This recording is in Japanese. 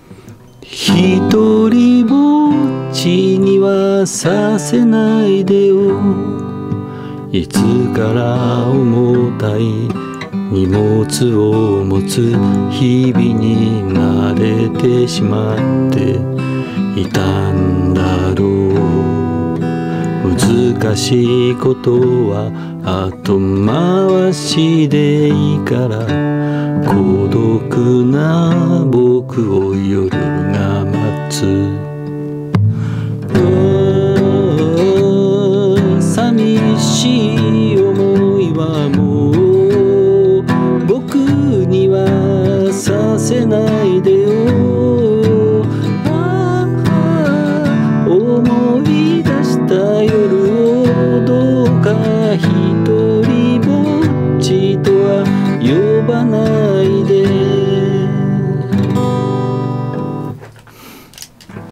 一人ぼっちにはさせないでよ。いつから重たい荷物を持つ日々に慣れてしまっていたんだろう。難しいことは後回しでいいから、孤独な僕を夜が待つ。寂しい思いはもう僕にはさせないでよ。